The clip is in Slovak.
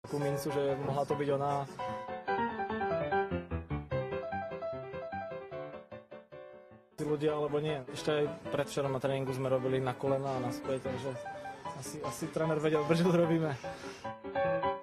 takú mincu, že mohla to byť ona. Tí ľudia alebo nie. Ešte aj predvčerom na tréningu sme robili na kolena a na spoje, takže asi tréner vedel, prečo to robíme.